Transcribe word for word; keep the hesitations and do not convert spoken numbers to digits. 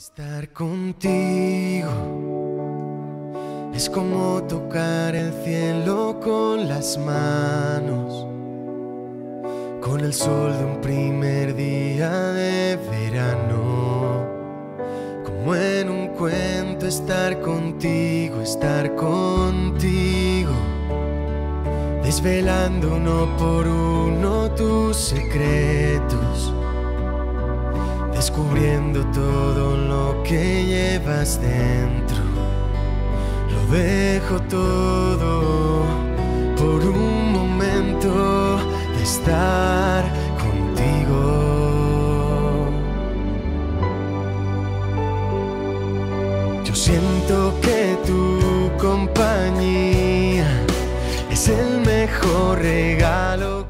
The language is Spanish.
Estar contigo es como tocar el cielo con las manos, con el sol de un primer día de verano. Como en un cuento estar contigo, estar contigo, desvelando uno por uno tus secretos, descubriendo todo lo que llevas dentro. Lo dejo todo por un momento de estar contigo. Yo siento que tu compañía es el mejor regalo